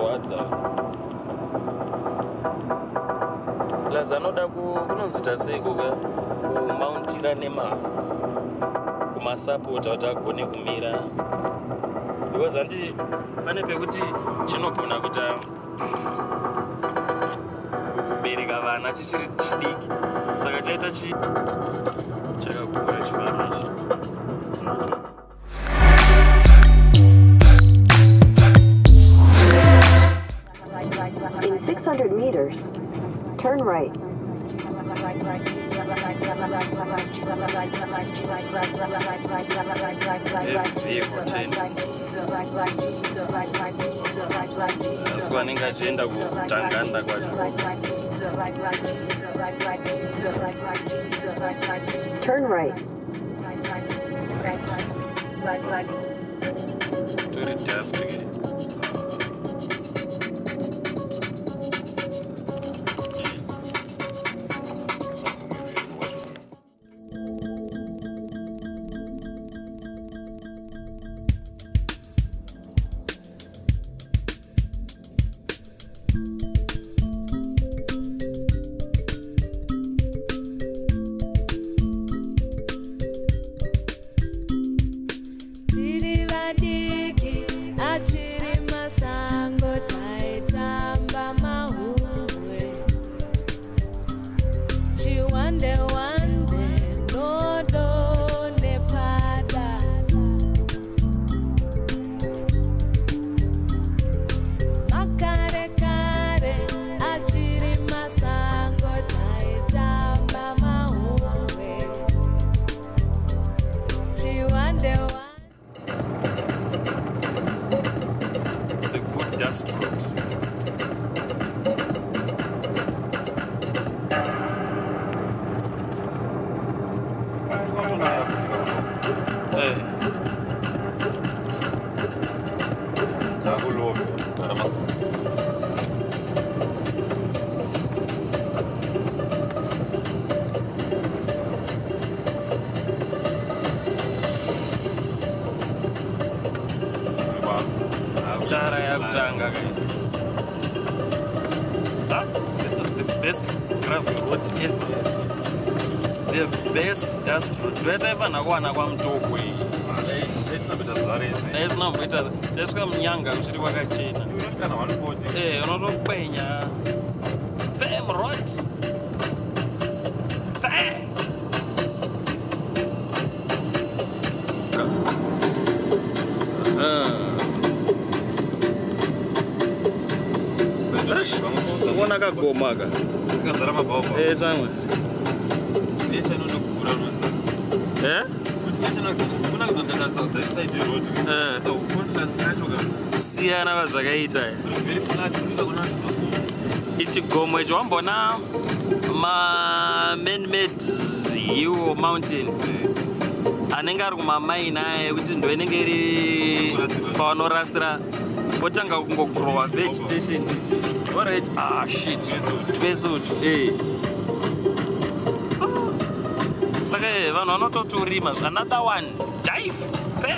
zvinorwadza. Lazanoda kunonzita sei kumountira nemavhu kumasapota kuti agone kumira. Because handi pane pekuti chinogona kuita kubereka vana chichiri chidiki. Saka chaita chakakura chifaro ichi. In 600 meters, turn right. Swanenga achienda kutanganda kwacho. Turn right. Very dusty. It's a good dust road. Hey. This is the best gravel road ever. The best dust road. Whether ever nakuwana kwamutogwe. It's not better. Just come nyanga kuchiri kwakachena. Unotokwenya. Fam road. Fam. Vamos kagomaka. Kazara mababa. Chamwe. Necha notokura nonza. Kuna kuzondana south side road. So contrast yacho siyana zvakaita. Very flat kuna Ichigomo ichi wambona man-made hill mountain. Anenge ari kumamaina ekuti ndo inenge iri pavanorasira potanga kungogrowa vegetation. Alright, shit. Twesutu, Saka vanhu vanototurima. Another one, dive. Fair.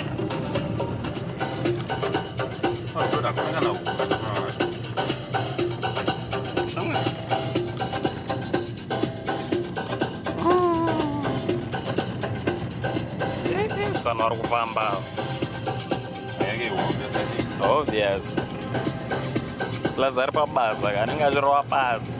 Vanhu vari kufamba. Obvious. Plus ari pabasa kanenge achirova basi.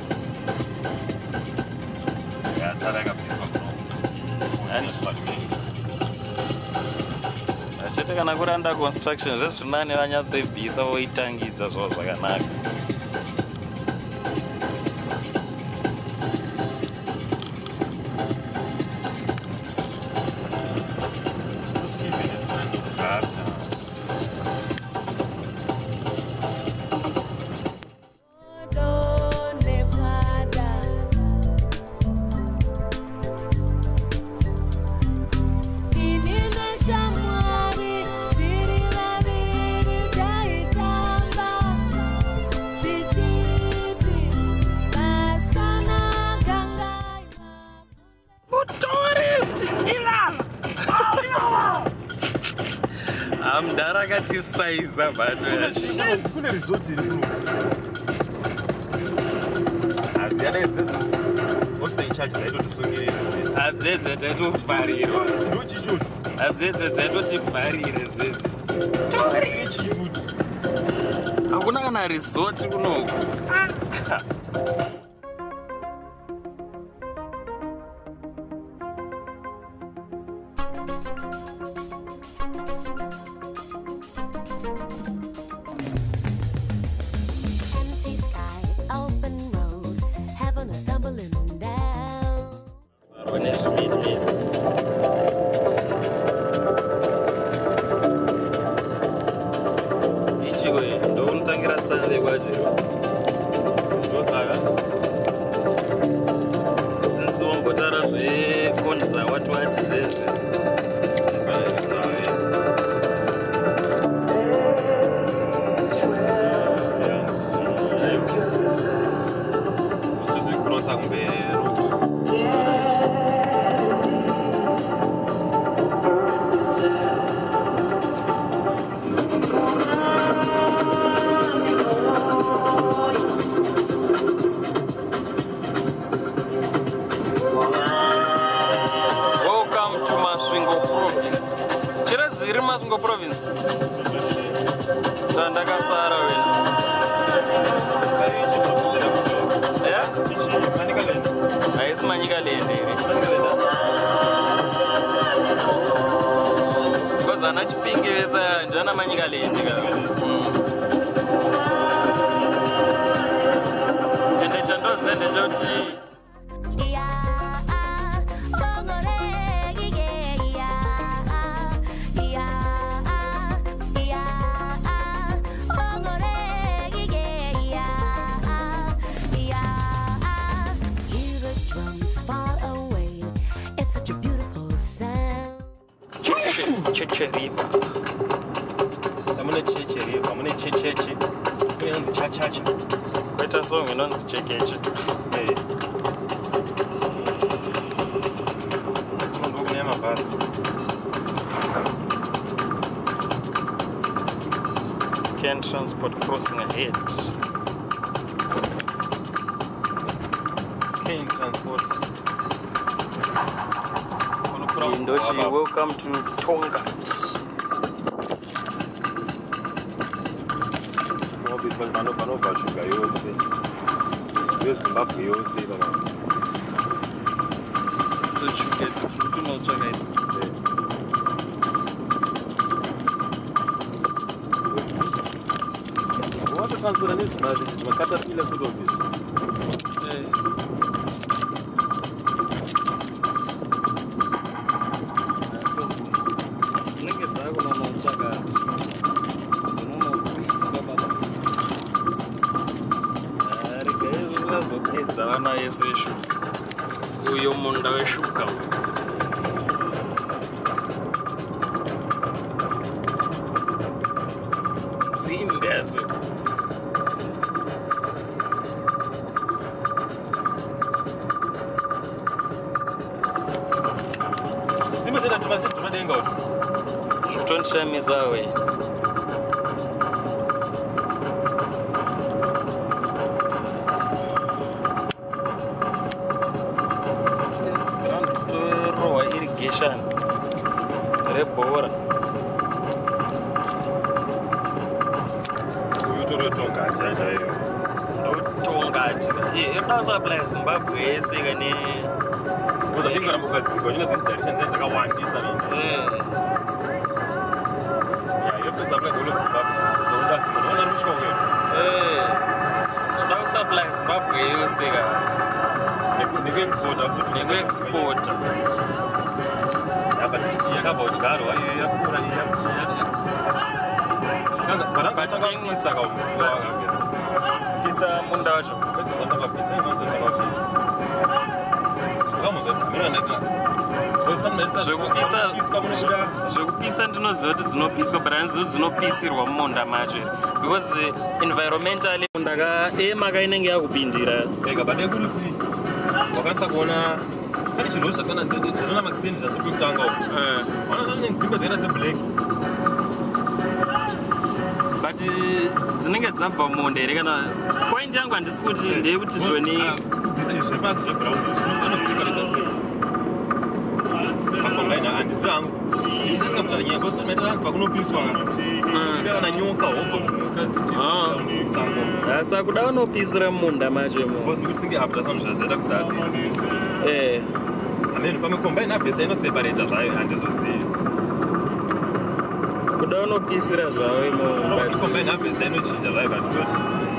Chete kana kuri under construction zvezvinani vanyatsoibvisa voitangidza zvavo zvakanaka. Did you akatisaiza bado kune resort iri kuno aziyana izvezvo ofisa incharge dzaitotisungirira adzedze taitofarirwa adzedze dzaitotivharire dzedze hakuna kana resort kunoku province ndakasara wena haisi Manicaland here because ana Chipinge vesa njana Manicaland ende chandozende choti Cheche River. Samune Cheche River, mune Checheche. Kuyanzi chachacha. Kweta song inonzi Checheche. Eh. Mundu kunyama basi. Can transport crossing ahead. Can transport. Indochi, welcome to Tonga. Vanovashuka yose yezimbabwe yose baba tunotsvaka idzi watotansura nezvimakatapila kudobizvi dzinenge dzakunonotsvaka zopedza vana yese veshuka uyo munda weshuka dzimbezo dzimbe dzena tumasi tumadenga uti zvitondishamisawe rebhora uyutoretongati chaiyo ndotongati epasaply Zimbabwe yese kane uzadingarambogadzikwa nyina this direction dzakawandisa yepasaply golobzimbabwe zoudasimaona ruchika uyo toda kusupply Zimbabwe yose ka nekuexporta yakabaudyarwa yakura pisa munda wacho zvekupisa ndinoziva kuti dzinopiswa but handizivi dzinopisirwa mumunda macho because environmentally munda emaka inenge yakupindira ega bade kuti wakwanisa kuona pane chinhu zvakana makisendi zvazviri kutanga uku wana nenzimbe dzaina dzeblack kuti dzinenge dzabva munda here kana point yangu handisi kuti ndeyekuti zvoni zvepazi zveground anozikaleta sei pakombaina handisi hangu ndisanga kuti anyaya kosometaranzpa kunopiswa kana nyoka hoko zvinokazisango asa kuda unopisira munda macho because ndikuti singe apta sanhu zvazaita kuzasi ameni pamwe kombaina abvesa inoseparata zvayo handizozivi kuda unopisira zvavo kombaina abvesa inochinja zvayo katitoti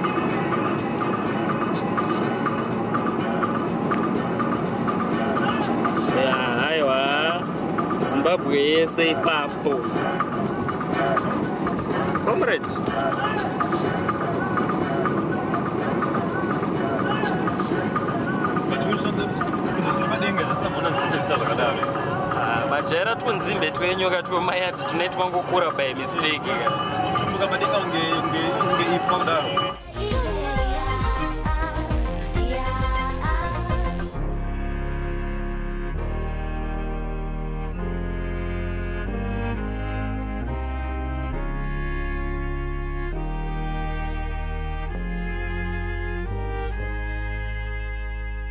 haiwa zimbabwe yese ipapo comrade majaira tunzimbe twenyoka twemayati tunoitwa ngokura by mistake tumbuka madenga unge ipa kudaro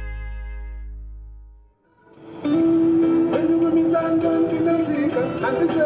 And this